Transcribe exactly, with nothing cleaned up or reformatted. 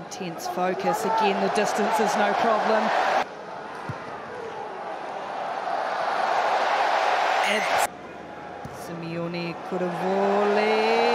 Intense focus. Again, the distance is no problem. And Simeone could have volleyed.